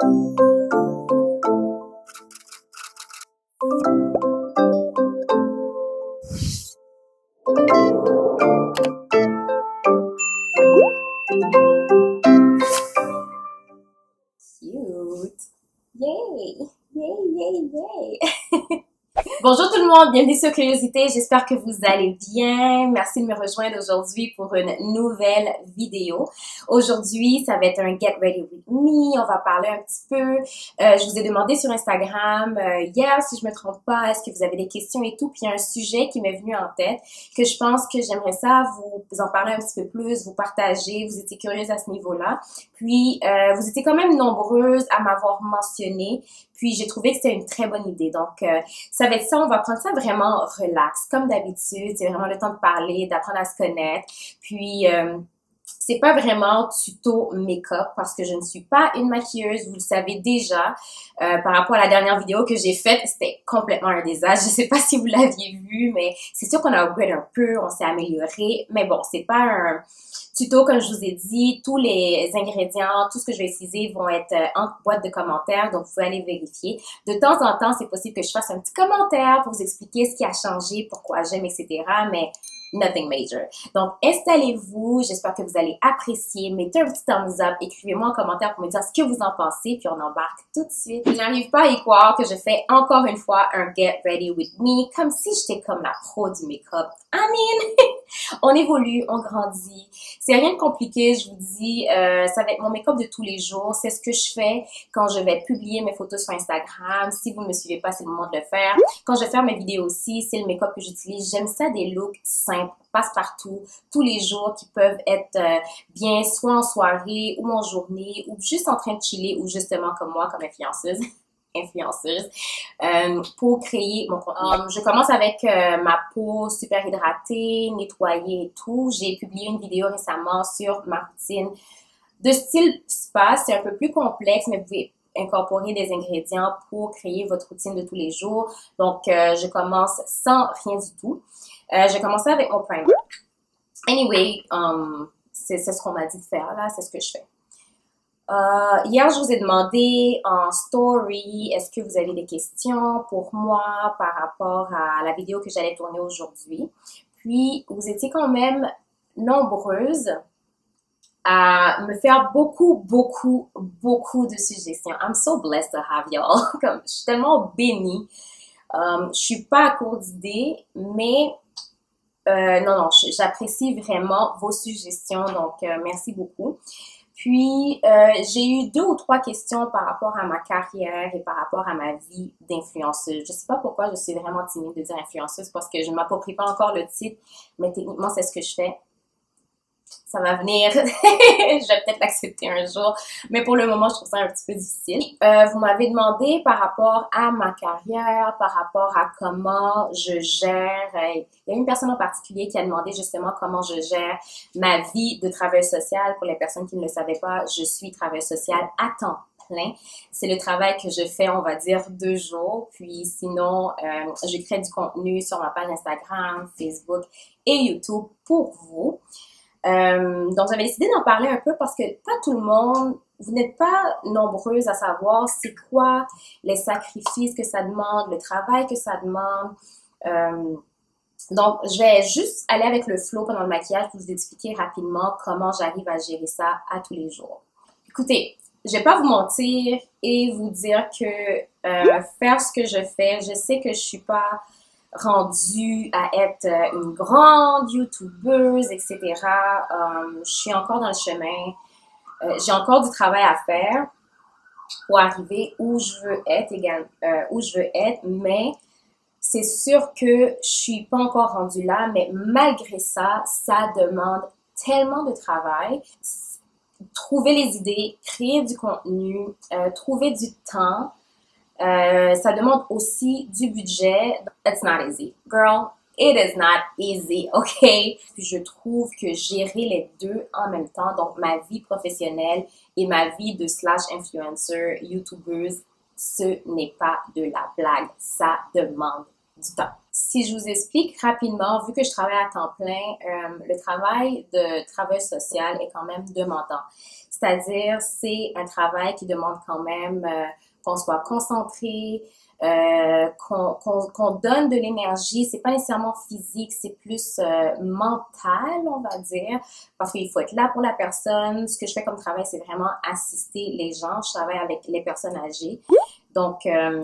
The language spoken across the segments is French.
Cute. Yay! Yay, yay, yay! Bonjour tout le monde, bienvenue sur Curiosité, j'espère que vous allez bien. Merci de me rejoindre aujourd'hui pour une nouvelle vidéo. Aujourd'hui, ça va être un Get Ready With Me, on va parler un petit peu. Je vous ai demandé sur Instagram hier, si je me trompe pas, est-ce que vous avez des questions et tout, puis il y a un sujet qui m'est venu en tête, que je pense que j'aimerais ça vous en parler un petit peu plus, vous partager, vous étiez curieuse à ce niveau-là. Puis, vous étiez quand même nombreuses à m'avoir mentionné, puis j'ai trouvé que c'était une très bonne idée. Donc, ça va être ça, on va prendre ça vraiment relax, comme d'habitude. C'est vraiment le temps de parler, d'apprendre à se connaître. Puis, c'est pas vraiment tuto make-up parce que je ne suis pas une maquilleuse, vous le savez déjà. Par rapport à la dernière vidéo que j'ai faite, c'était complètement un désastre. Je sais pas si vous l'aviez vu, mais c'est sûr qu'on a upgrade un peu, on s'est amélioré. Mais bon, c'est pas un tuto comme je vous ai dit. Tous les ingrédients, tout ce que je vais utiliser vont être en boîte de commentaires, donc vous pouvez aller vérifier. De temps en temps, c'est possible que je fasse un petit commentaire pour vous expliquer ce qui a changé, pourquoi j'aime, etc. Mais nothing major. Donc, installez-vous. J'espère que vous allez apprécier. Mettez un petit thumbs up. Écrivez-moi en commentaire pour me dire ce que vous en pensez. Puis on embarque tout de suite. Je n'arrive pas à y croire que je fais encore une fois un Get Ready With Me. Comme si j'étais comme la pro du make-up. I mean, on évolue, on grandit. C'est rien de compliqué, je vous dis. Ça va être mon make-up de tous les jours. C'est ce que je fais quand je vais publier mes photos sur Instagram. Si vous ne me suivez pas, c'est le moment de le faire. Quand je vais faire mes vidéos aussi, c'est le make-up que j'utilise. J'aime ça des looks simples, passe-partout, tous les jours, qui peuvent être bien soit en soirée ou en journée ou juste en train de chiller ou justement comme moi, comme influenceuse, pour créer mon contenu. Je commence avec ma peau super hydratée, nettoyée et tout. J'ai publié une vidéo récemment sur ma routine de style spa. C'est un peu plus complexe, mais vous pouvez incorporer des ingrédients pour créer votre routine de tous les jours. Donc, je commence sans rien du tout. J'ai commencé avec mon primer. Anyway, c'est ce qu'on m'a dit de faire là, c'est ce que je fais. Hier, je vous ai demandé en story, est-ce que vous avez des questions pour moi par rapport à la vidéo que j'allais tourner aujourd'hui. Puis, vous étiez quand même nombreuses à me faire beaucoup de suggestions. I'm so blessed to have y'all. Comme, je suis tellement bénie. Je suis pas à court d'idées, mais non, j'apprécie vraiment vos suggestions, donc merci beaucoup. Puis, j'ai eu 2 ou 3 questions par rapport à ma carrière et par rapport à ma vie d'influenceuse. Je sais pas pourquoi je suis vraiment timide de dire influenceuse parce que je ne m'approprie pas encore le titre, mais techniquement, c'est ce que je fais. Ça va venir. Je vais peut-être l'accepter un jour. Mais pour le moment, je trouve ça un petit peu difficile. Vous m'avez demandé par rapport à ma carrière, par rapport à comment je gère. Il y a une personne en particulier qui a demandé justement comment je gère ma vie de travailleuse sociale. Pour les personnes qui ne le savaient pas, je suis travailleuse sociale à temps plein. C'est le travail que je fais, on va dire, 2 jours. Puis sinon, je crée du contenu sur ma page Instagram, Facebook et YouTube pour vous. Donc, j'avais décidé d'en parler un peu parce que pas tout le monde, vous n'êtes pas nombreuses à savoir c'est quoi les sacrifices que ça demande, le travail que ça demande. Donc, je vais juste aller avec le flow pendant le maquillage pour vous expliquer rapidement comment j'arrive à gérer ça à tous les jours. Écoutez, je vais pas vous mentir et vous dire que faire ce que je fais, je sais que je suis pas rendue à être une grande YouTubeuse, etc. Je suis encore dans le chemin. J'ai encore du travail à faire pour arriver où je veux être, mais c'est sûr que je suis pas encore rendue là, mais malgré ça, ça demande tellement de travail. Trouver les idées, créer du contenu, trouver du temps. Ça demande aussi du budget. It's not easy. Girl, it is not easy, ok? Puis je trouve que gérer les deux en même temps, donc ma vie professionnelle et ma vie de influencer, youtubeuse, ce n'est pas de la blague. Ça demande du temps. Si je vous explique rapidement, vu que je travaille à temps plein, le travail de travail social est quand même demandant. C'est-à-dire, c'est un travail qui demande quand même qu'on soit concentré, qu'on donne de l'énergie. C'est pas nécessairement physique, c'est plus mental, on va dire, parce qu'il faut être là pour la personne. Ce que je fais comme travail, c'est vraiment assister les gens. Je travaille avec les personnes âgées. Donc,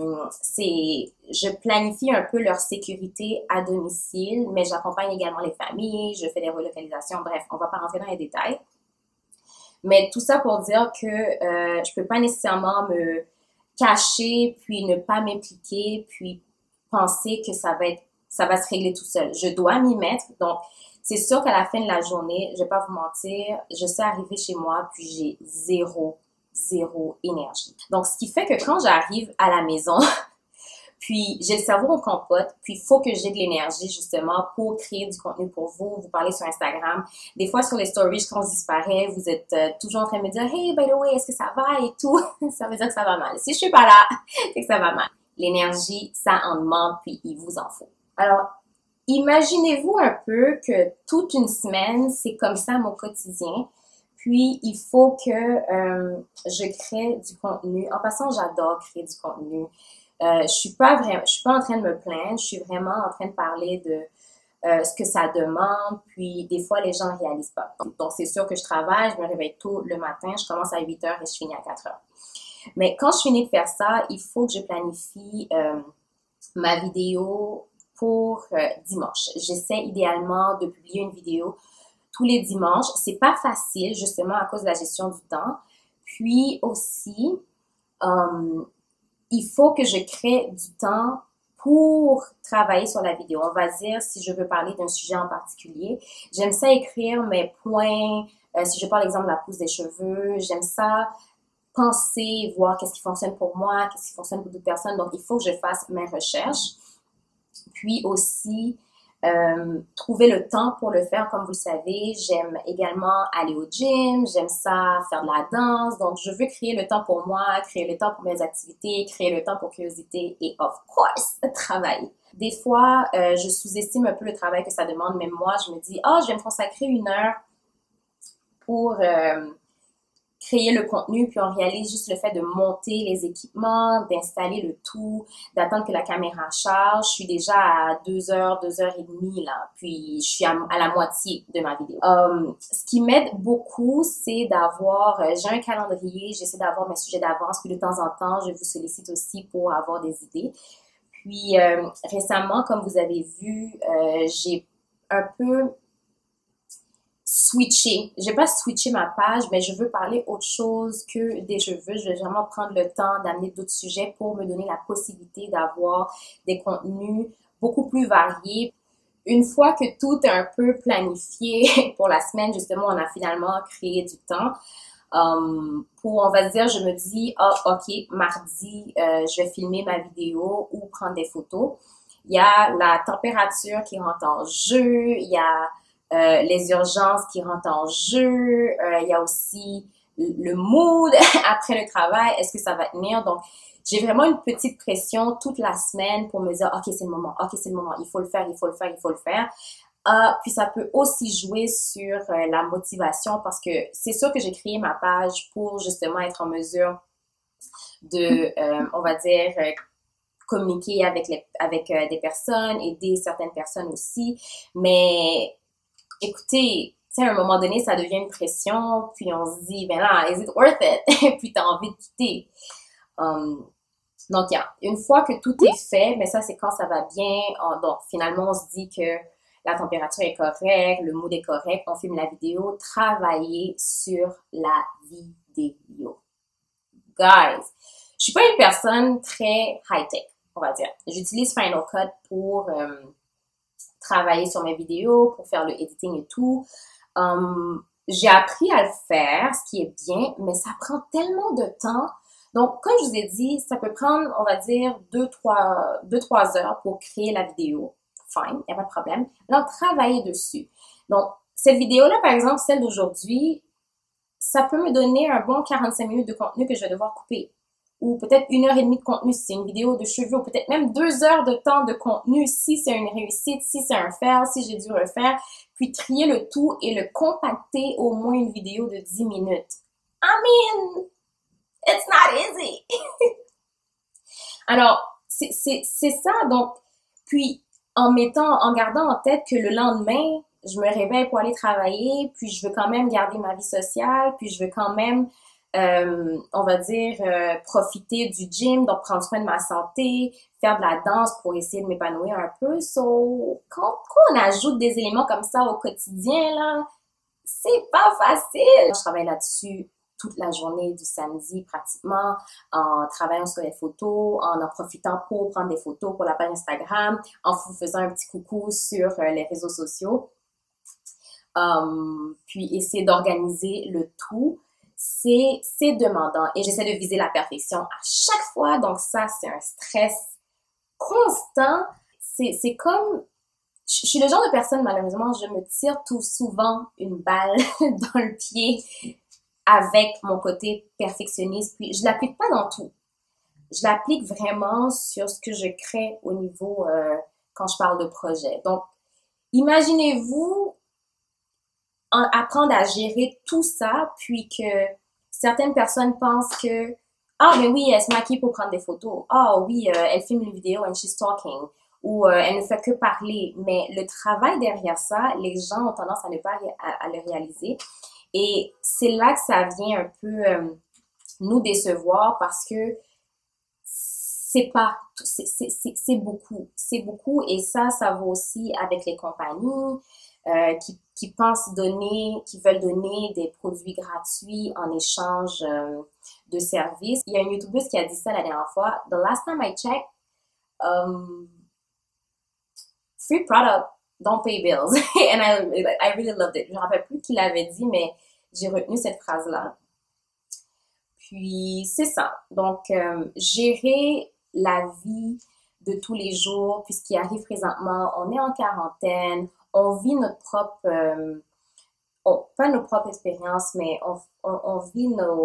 je planifie un peu leur sécurité à domicile, mais j'accompagne également les familles, je fais des relocalisations, bref, on va pas rentrer dans les détails. Mais tout ça pour dire que je peux pas nécessairement me cacher, puis ne pas m'impliquer, puis penser que ça va se régler tout seul. Je dois m'y mettre. Donc, c'est sûr qu'à la fin de la journée, je vais pas vous mentir, je sais arriver chez moi, puis j'ai zéro énergie. Donc, ce qui fait que quand j'arrive à la maison, puis j'ai le cerveau en compote, puis il faut que j'ai de l'énergie justement pour créer du contenu pour vous, vous parler sur Instagram. Des fois sur les stories, quand je disparais, vous êtes toujours en train de me dire « Hey, by the way, est-ce que ça va? » et tout. Ça veut dire que ça va mal. Si je suis pas là, c'est que ça va mal. L'énergie, ça en demande, puis il vous en faut. Alors, imaginez-vous un peu que toute une semaine, c'est comme ça mon quotidien. Puis, il faut que je crée du contenu. En passant, j'adore créer du contenu. Je suis pas en train de me plaindre. Je suis vraiment en train de parler de ce que ça demande. Puis, des fois, les gens ne réalisent pas. Donc, c'est sûr que je travaille. Je me réveille tôt le matin. Je commence à 8 heures et je finis à 4 heures. Mais quand je finis de faire ça, il faut que je planifie ma vidéo pour dimanche. J'essaie idéalement de publier une vidéo tous les dimanches. C'est pas facile, justement, à cause de la gestion du temps. Puis aussi, il faut que je crée du temps pour travailler sur la vidéo. On va dire, si je veux parler d'un sujet en particulier, j'aime ça écrire mes points. Si je parle, exemple, de la pousse des cheveux, j'aime ça penser, voir qu'est-ce qui fonctionne pour moi, qu'est-ce qui fonctionne pour d'autres personnes. Donc, il faut que je fasse mes recherches. Puis aussi, trouver le temps pour le faire, comme vous le savez. J'aime également aller au gym, j'aime ça faire de la danse. Donc, je veux créer le temps pour moi, créer le temps pour mes activités, créer le temps pour curiosité et, of course, travailler. Des fois, je sous-estime un peu le travail que ça demande. Même moi, je me dis, je vais me consacrer 1 heure pour créer le contenu, puis on réalise juste le fait de monter les équipements, d'installer le tout, d'attendre que la caméra charge. Je suis déjà à 2 heures, 2 heures et demie là, puis je suis à la moitié de ma vidéo. Ce qui m'aide beaucoup, c'est d'avoir, j'ai un calendrier, j'essaie d'avoir mes sujets d'avance, puis de temps en temps, je vous sollicite aussi pour avoir des idées. Puis récemment, comme vous avez vu, j'ai un peu switcher. Je vais pas switcher ma page, mais je veux parler autre chose que des cheveux. Je vais vraiment prendre le temps d'amener d'autres sujets pour me donner la possibilité d'avoir des contenus beaucoup plus variés. Une fois que tout est un peu planifié pour la semaine, justement, on a finalement créé du temps. Pour, on va dire, je me dis, ok, mardi, je vais filmer ma vidéo ou prendre des photos. Il y a la température qui rentre en jeu, il y a les urgences qui rentrent en jeu, il y a aussi le mood après le travail, est-ce que ça va tenir? Donc, j'ai vraiment une petite pression toute la semaine pour me dire, ok, c'est le moment, il faut le faire. Puis ça peut aussi jouer sur la motivation parce que c'est sûr que j'ai créé ma page pour justement être en mesure de, on va dire, communiquer avec des personnes, aider certaines personnes aussi, mais écoutez, tu sais, à un moment donné, ça devient une pression, puis on se dit, ben là, is it worth it? Puis t'as envie de quitter. Donc, une fois que tout est fait, mais ça, c'est quand ça va bien. Donc, finalement, on se dit que la température est correcte, le mood est correct, on filme la vidéo, travailler sur la vidéo. Guys, je suis pas une personne très high-tech, on va dire. J'utilise Final Cut pour travailler sur mes vidéos, pour faire le editing et tout. J'ai appris à le faire, ce qui est bien, mais ça prend tellement de temps. Donc, comme je vous ai dit, ça peut prendre, on va dire, 2-3 heures pour créer la vidéo. Fine, il n'y a pas de problème. Alors, travailler dessus. Donc, cette vidéo-là, par exemple, celle d'aujourd'hui, ça peut me donner un bon 45 minutes de contenu que je vais devoir couper. Ou peut-être 1 heure et demie de contenu si c'est une vidéo de cheveux, ou peut-être même 2 heures de temps de contenu si c'est une réussite, si c'est un fail, si j'ai dû refaire, puis trier le tout et le compacter au moins une vidéo de 10 minutes. I mean, it's not easy. Alors, c'est ça. Donc, puis, en gardant en tête que le lendemain, je me réveille pour aller travailler, puis je veux quand même garder ma vie sociale, puis je veux quand même, on va dire, profiter du gym, donc prendre soin de ma santé, faire de la danse pour essayer de m'épanouir un peu. So, quand on ajoute des éléments comme ça au quotidien, là, c'est pas facile. Je travaille là-dessus toute la journée du samedi pratiquement, en travaillant sur les photos, en profitant pour prendre des photos pour la page Instagram, en vous faisant un petit coucou sur les réseaux sociaux. Puis essayer d'organiser le tout, c'est demandant et j'essaie de viser la perfection à chaque fois. Donc ça, c'est un stress constant. C'est comme je suis le genre de personne, malheureusement, je me tire tout souvent une balle dans le pied avec mon côté perfectionniste. Puis, je l'applique pas dans tout. Je l'applique vraiment sur ce que je crée au niveau, quand je parle de projet. Donc, imaginez-vous apprendre à gérer tout ça, puis que certaines personnes pensent que, ah, mais oui, elle se maquille pour prendre des photos. Ah, oui, elle filme une vidéo and she's talking. Ou elle ne fait que parler. Mais le travail derrière ça, les gens ont tendance à ne pas à le réaliser. Et c'est là que ça vient un peu nous décevoir parce que c'est pas, c'est beaucoup. C'est beaucoup. Et ça vaut aussi avec les compagnies qui pensent donner, qui veulent donner des produits gratuits en échange de services. Il y a une YouTubeuse qui a dit ça la dernière fois. The last time I checked, free product, don't pay bills. And I really loved it. Je ne me rappelle plus qui l'avait dit, mais j'ai retenu cette phrase-là. Puis, c'est ça. Donc, gérer la vie de tous les jours, puis ce qui arrive présentement, on est en quarantaine, on vit notre propre, pas nos propres expériences, mais on vit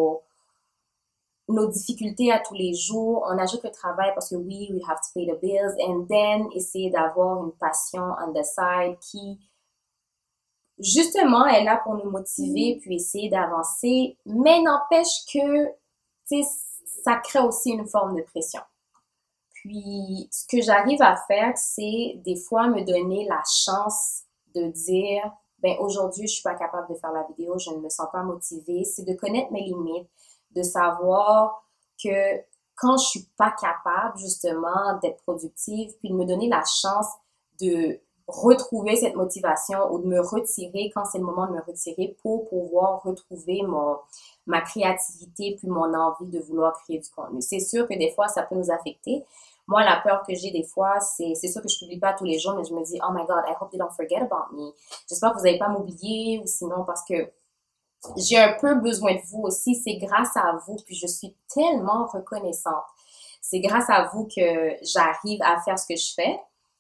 nos difficultés à tous les jours. On ajoute le travail parce que oui, we have to pay the bills, and then essayer d'avoir une passion on the side qui, justement, est là pour nous motiver puis essayer d'avancer, mais n'empêche que, tu sais, ça crée aussi une forme de pression. Puis, ce que j'arrive à faire, c'est des fois me donner la chance de dire, ben aujourd'hui, je suis pas capable de faire la vidéo, je ne me sens pas motivée. C'est de connaître mes limites, de savoir que quand je suis pas capable, justement, d'être productive, puis de me donner la chance de retrouver cette motivation ou de me retirer quand c'est le moment de me retirer pour pouvoir retrouver ma créativité puis mon envie de vouloir créer du contenu. C'est sûr que des fois, ça peut nous affecter. Moi, la peur que j'ai des fois, c'est sûr que je publie pas tous les jours, mais je me dis, oh my God, I hope they don't forget about me. J'espère que vous n'allez pas m'oublier ou sinon parce que j'ai un peu besoin de vous aussi. C'est grâce à vous, puis je suis tellement reconnaissante. C'est grâce à vous que j'arrive à faire ce que je fais.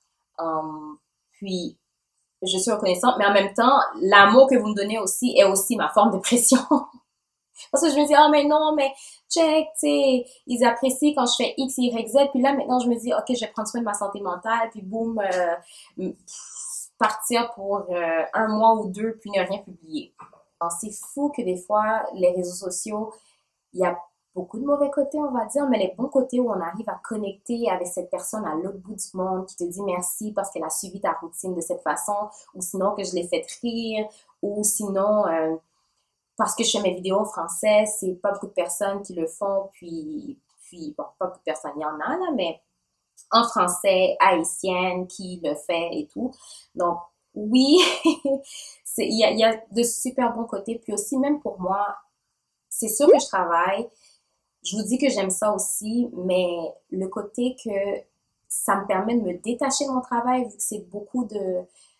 Puis, je suis reconnaissante, mais en même temps, l'amour que vous me donnez aussi est aussi ma forme de pression. Parce que je me dis, oh mais non, mais check, tu sais, ils apprécient quand je fais X, Y, Z. Puis là, maintenant, je me dis, ok, je vais prendre soin de ma santé mentale, puis boum, partir pour un mois ou deux, puis ne rien publier. C'est fou que des fois, les réseaux sociaux, il y a beaucoup de mauvais côtés, on va dire, mais les bons côtés où on arrive à connecter avec cette personne à l'autre bout du monde qui te dit merci parce qu'elle a suivi ta routine de cette façon, ou sinon que je l'ai fait rire, ou sinon parce que je fais mes vidéos en français, c'est pas beaucoup de personnes qui le font, puis bon, pas beaucoup de personnes, il y en a là, mais en français, haïtienne, qui le fait et tout. Donc, oui, il y a de super bons côtés, puis aussi, même pour moi, c'est sûr que je travaille, je vous dis que j'aime ça aussi, mais le côté que ça me permet de me détacher de mon travail, vu que c'est beaucoup de...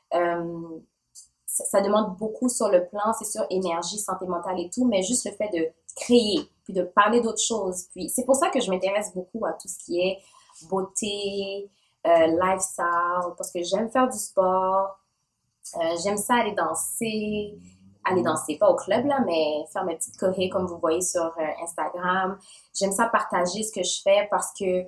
ça demande beaucoup sur le plan, c'est sûr, énergie, santé mentale et tout, mais juste le fait de créer, puis de parler d'autres choses. Puis c'est pour ça que je m'intéresse beaucoup à tout ce qui est beauté, lifestyle, parce que j'aime faire du sport, j'aime ça aller danser, pas au club là, mais faire mes petites chorés comme vous voyez sur Instagram. J'aime ça partager ce que je fais parce que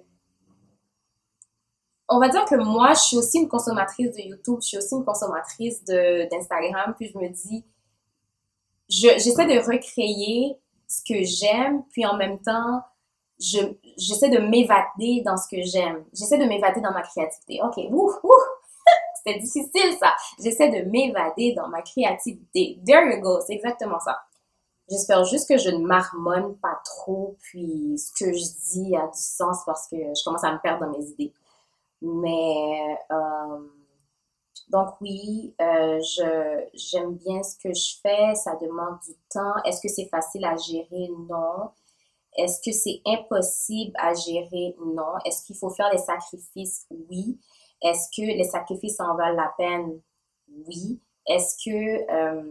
on va dire que moi, je suis aussi une consommatrice de YouTube, je suis aussi une consommatrice d'Instagram, puis je me dis, j'essaie de recréer ce que j'aime, puis en même temps, j'essaie de m'évader dans ce que j'aime. J'essaie de m'évader dans ma créativité. OK, ouf, ouf, c'était difficile ça. J'essaie de m'évader dans ma créativité. There you go, c'est exactement ça. J'espère juste que je ne marmonne pas trop, puis ce que je dis a du sens parce que je commence à me perdre dans mes idées. Mais donc oui, j'aime bien ce que je fais, ça demande du temps. Est-ce que c'est facile à gérer? Non. Est-ce que c'est impossible à gérer? Non. Est-ce qu'il faut faire des sacrifices? Oui. Est-ce que les sacrifices en valent la peine? Oui. Est-ce que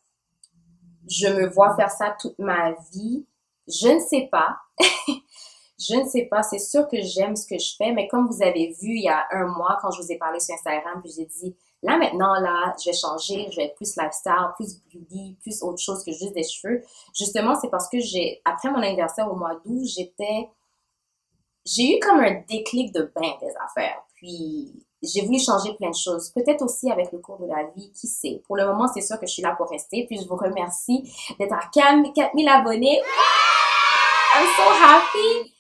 je me vois faire ça toute ma vie? Je ne sais pas. Je ne sais pas, c'est sûr que j'aime ce que je fais, mais comme vous avez vu il y a un mois, quand je vous ai parlé sur Instagram, puis j'ai dit, là maintenant, là, je vais changer, je vais être plus lifestyle, plus beauty, plus autre chose que juste des cheveux. Justement, c'est parce que après mon anniversaire au mois d'août, j'ai eu comme un déclic de bain des affaires. Puis, j'ai voulu changer plein de choses. Peut-être aussi avec le cours de la vie, qui sait. Pour le moment, c'est sûr que je suis là pour rester. Puis, je vous remercie d'être à 4000 abonnés. I'm so happy!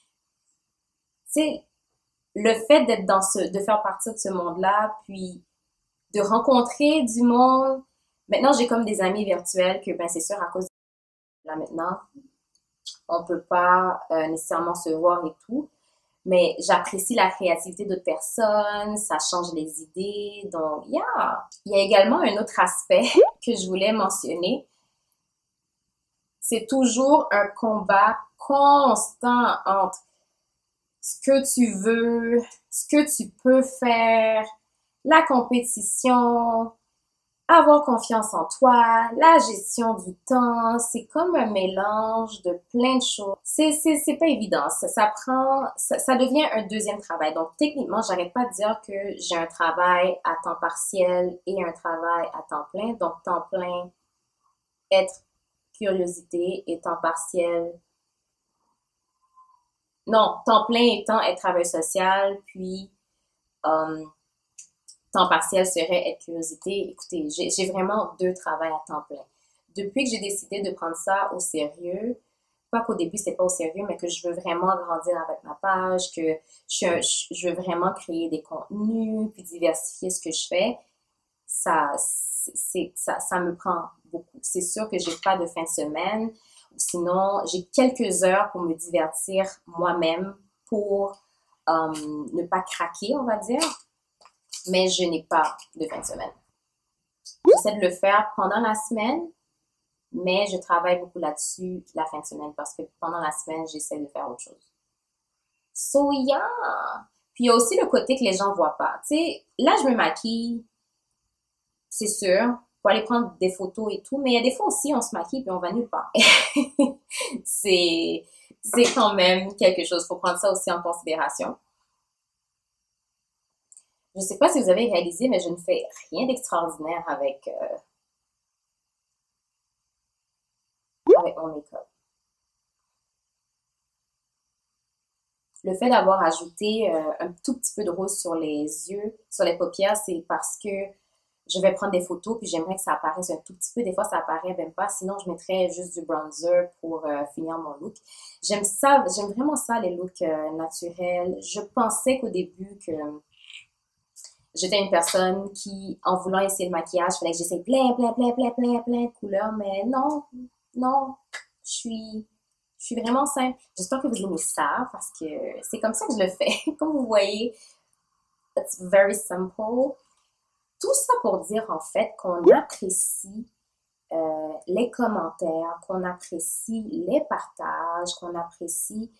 Tu sais, le fait d'être de faire partie de ce monde-là, puis de rencontrer du monde. Maintenant, j'ai comme des amis virtuels que, ben, c'est sûr, à cause de là maintenant, on peut pas nécessairement se voir et tout. Mais j'apprécie la créativité d'autres personnes, ça change les idées. Donc, yeah! Il y a également un autre aspect que je voulais mentionner. C'est toujours un combat constant entre ce que tu veux, ce que tu peux faire, la compétition, avoir confiance en toi, la gestion du temps. C'est comme un mélange de plein de choses. C'est pas évident. Ça devient un deuxième travail. Donc, techniquement, j'arrête pas de dire que j'ai un travail à temps partiel et un travail à temps plein. Donc, temps plein, être curiosité et temps partiel, non, temps plein étant être travail social, puis temps partiel serait être curiosité. Écoutez, j'ai vraiment deux travails à temps plein. Depuis que j'ai décidé de prendre ça au sérieux, pas qu'au début c'est pas au sérieux, mais que je veux vraiment grandir avec ma page, que je veux vraiment créer des contenus, puis diversifier ce que je fais, ça me prend beaucoup. C'est sûr que j'ai pas de fin de semaine, sinon j'ai quelques heures pour me divertir moi-même, pour ne pas craquer, on va dire, mais je n'ai pas de fin de semaine. J'essaie de le faire pendant la semaine, mais je travaille beaucoup là-dessus la fin de semaine parce que pendant la semaine, j'essaie de faire autre chose. So yeah! Puis il y a aussi le côté que les gens voient pas. Tu sais, là, je me maquille, c'est sûr, pour aller prendre des photos et tout, mais il y a des fois aussi, on se maquille puis on va nulle part. c'est quand même quelque chose. Faut prendre ça aussi en considération. Je sais pas si vous avez réalisé, mais je ne fais rien d'extraordinaire avec mon make-up. Le fait d'avoir ajouté un tout petit peu de rose sur les yeux, sur les paupières, c'est parce que je vais prendre des photos puis j'aimerais que ça apparaisse un tout petit peu. Des fois, ça apparaît même pas. Sinon, je mettrais juste du bronzer pour finir mon look. J'aime ça, j'aime vraiment ça, les looks naturels. Je pensais qu'au début que j'étais une personne qui, en voulant essayer le maquillage, fallait que j'essaye plein de couleurs, mais non, non, je suis vraiment simple. J'espère que vous aimez ça parce que c'est comme ça que je le fais. Comme vous voyez, it's very simple. Tout ça pour dire en fait qu'on apprécie les commentaires, qu'on apprécie les partages, qu'on apprécie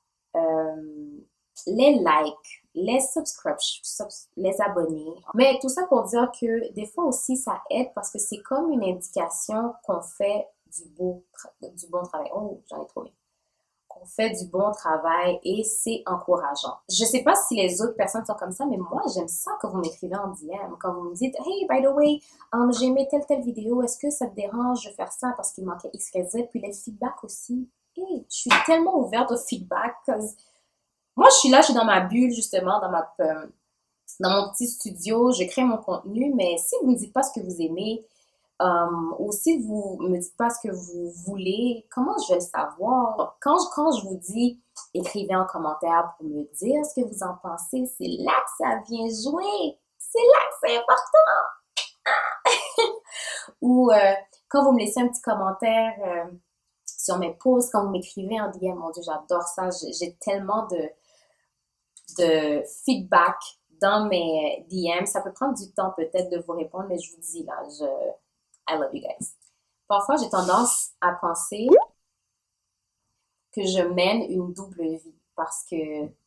les likes, les subscriptions, les abonnés. Mais tout ça pour dire que des fois aussi ça aide parce que c'est comme une indication qu'on fait du bon travail. Oh, j'en ai trouvé. Qu'on fait du bon travail et c'est encourageant. Je sais pas si les autres personnes sont comme ça, mais moi, j'aime ça quand vous m'écrivez en DM, quand vous me dites « Hey, by the way, j'ai aimé telle vidéo, est-ce que ça te dérange de faire ça parce qu'il manquait X, Y, Z? » Puis les feedbacks aussi. Hey, je suis tellement ouverte aux feedbacks. Moi, je suis là, je suis dans ma bulle, justement, dans mon petit studio, je crée mon contenu, mais si vous me dites pas ce que vous aimez, Ou si vous me dites pas ce que vous voulez, comment je vais le savoir? Quand je vous dis, écrivez en commentaire pour me dire ce que vous en pensez, c'est là que ça vient jouer. C'est là que c'est important. Ou quand vous me laissez un petit commentaire sur mes posts, quand vous m'écrivez en DM, mon Dieu, j'adore ça. J'ai tellement de feedback dans mes DM. Ça peut prendre du temps peut-être de vous répondre, mais je vous dis là, I love you guys. Parfois, j'ai tendance à penser que je mène une double vie parce que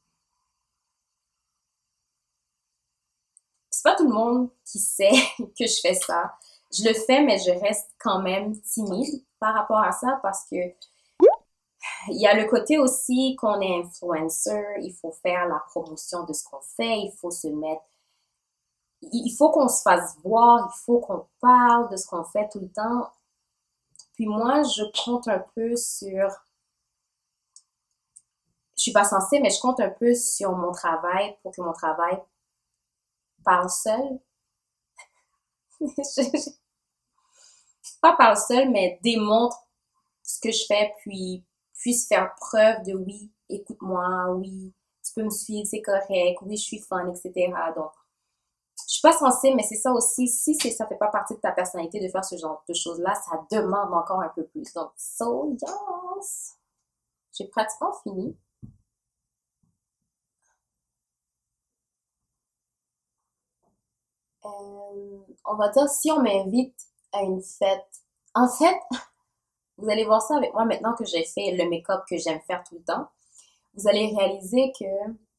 c'est pas tout le monde qui sait que je fais ça. Je le fais, mais je reste quand même timide par rapport à ça parce que il y a le côté aussi qu'on est influencer, il faut faire la promotion de ce qu'on fait, il faut se mettre, il faut qu'on se fasse voir, il faut qu'on parle de ce qu'on fait tout le temps. Puis moi, je compte un peu sur, je suis pas censée, mais je compte un peu sur mon travail pour que mon travail parle seul. Pas parle seul, mais démontre ce que je fais, puis puisse faire preuve de oui, écoute-moi, oui, tu peux me suivre, c'est correct, oui, je suis fun, etc. Donc, je suis pas censée, mais c'est ça aussi, si ça fait pas partie de ta personnalité de faire ce genre de choses-là, ça demande encore un peu plus. Donc, so yes! J'ai pratiquement fini. On va dire, si on m'invite à une fête, en fait, vous allez voir ça avec moi maintenant que j'ai fait le make-up que j'aime faire tout le temps. Vous allez réaliser que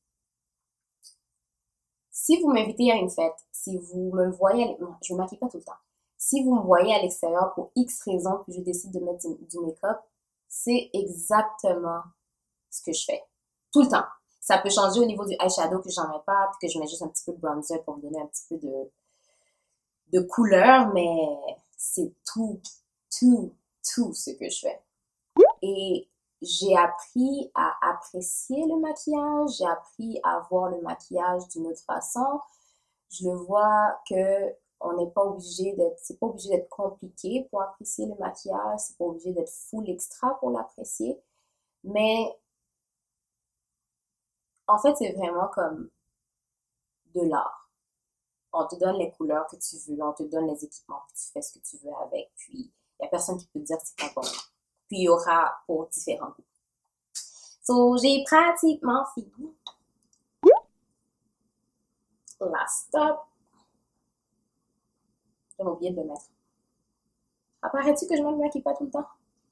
si vous m'invitez à une fête, si vous me voyez, non, je me maquille pas tout le temps. Si vous me voyez à l'extérieur pour X raisons, puis je décide de mettre du make-up, c'est exactement ce que je fais. Tout le temps. Ça peut changer au niveau du eyeshadow que j'en mets pas, puis que je mets juste un petit peu de bronzer pour me donner un petit peu de couleur, mais c'est tout ce que je fais. Et j'ai appris à apprécier le maquillage, j'ai appris à voir le maquillage d'une autre façon. Je le vois que on n'est pas obligé d'être, c'est pas obligé d'être compliqué pour apprécier le maquillage, c'est pas obligé d'être full extra pour l'apprécier. Mais en fait, c'est vraiment comme de l'art. On te donne les couleurs que tu veux, on te donne les équipements, puis tu fais ce que tu veux avec, puis il n'y a personne qui peut te dire que c'est pas bon. Puis il y aura pour différents goûts. So, j'ai pratiquement fini. Last stop. J'ai oublié de le mettre. Apparaît-tu que je ne me maquille pas tout le temps?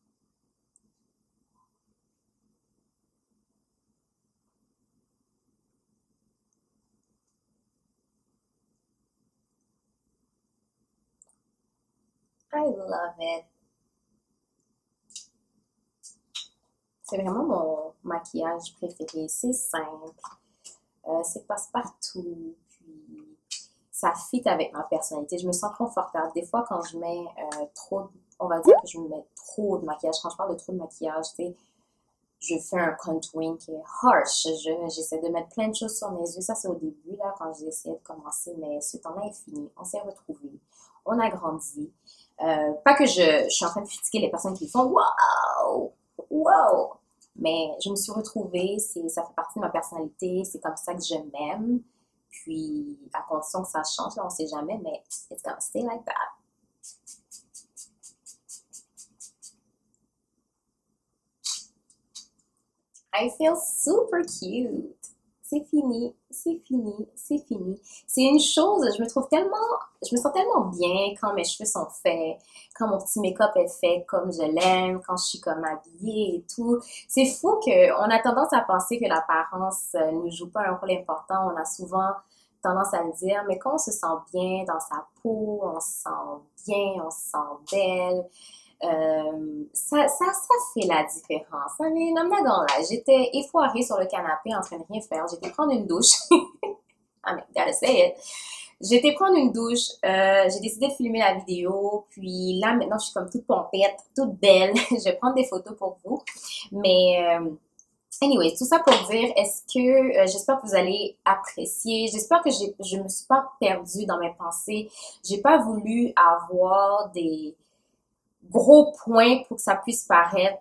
I love it. C'est vraiment mon maquillage préféré. C'est simple. C'est passe-partout. Puis ça fit avec ma personnalité. Je me sens confortable. Des fois, quand je mets on va dire que je me mets trop de maquillage. Quand je parle de trop de maquillage, tu sais, je fais un contouring qui est harsh. J'essaie de mettre plein de choses sur mes yeux. Ça, c'est au début, là, quand j'ai essayé de commencer. Mais ce temps-là est fini. On s'est retrouvés. On a grandi. Pas que je suis en train de critiquer les personnes qui font wow, wow. Mais je me suis retrouvée, ça fait partie de ma personnalité, c'est comme ça que je m'aime. Puis, à condition que ça change, là, on sait jamais, mais it's gonna stay like that. I feel super cute. C'est fini, c'est fini, c'est fini. C'est une chose, je me sens tellement bien quand mes cheveux sont faits, quand mon petit make-up est fait comme je l'aime, quand je suis comme habillée et tout. C'est fou qu'on a tendance à penser que l'apparence ne joue pas un rôle important. On a souvent tendance à le dire, mais quand on se sent bien dans sa peau, on se sent bien, on se sent belle. Ça fait la différence. I mean, I'm not gonna lie. J'étais effoirée sur le canapé en train de rien faire. J'étais prendre une douche. I mean, gotta say it. J'étais prendre une douche. J'ai décidé de filmer la vidéo. Puis là, maintenant, je suis comme toute pompette, toute belle. Je vais prendre des photos pour vous. Mais Anyway, tout ça pour dire, est-ce que j'espère que vous allez apprécier. J'espère que je me suis pas perdue dans mes pensées. J'ai pas voulu avoir des gros points pour que ça puisse paraître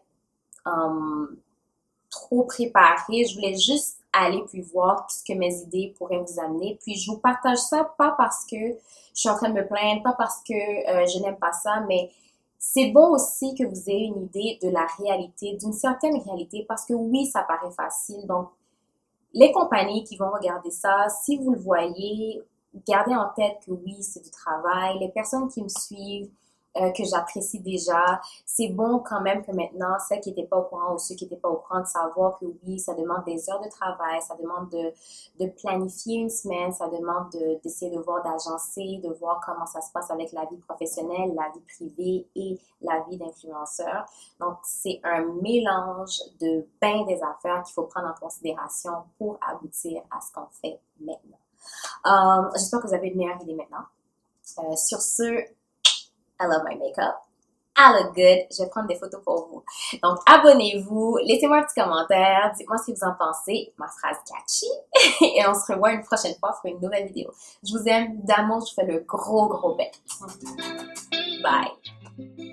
trop préparé. Je voulais juste aller puis voir ce que mes idées pourraient vous amener. Puis je vous partage ça pas parce que je suis en train de me plaindre, pas parce que je n'aime pas ça, mais c'est bon aussi que vous ayez une idée de la réalité, d'une certaine réalité, parce que oui, ça paraît facile. Donc, les compagnies qui vont regarder ça, si vous le voyez, gardez en tête que oui, c'est du travail. Les personnes qui me suivent, que j'apprécie déjà, c'est bon quand même que maintenant, celles qui n'étaient pas au courant ou ceux qui n'étaient pas au courant, de savoir que oui, ça demande des heures de travail, ça demande de planifier une semaine, ça demande d'essayer de voir, d'agencer, de voir comment ça se passe avec la vie professionnelle, la vie privée et la vie d'influenceur. Donc, c'est un mélange de bien des affaires qu'il faut prendre en considération pour aboutir à ce qu'on fait maintenant. J'espère que vous avez une meilleure idée maintenant. Sur ce, I love my makeup. I look good. Je vais prendre des photos pour vous. Donc, abonnez-vous. Laissez-moi un petit commentaire. Dites-moi ce que vous en pensez. Ma phrase catchy. Et on se revoit une prochaine fois pour une nouvelle vidéo. Je vous aime. D'amour, je fais le gros bec. Bye.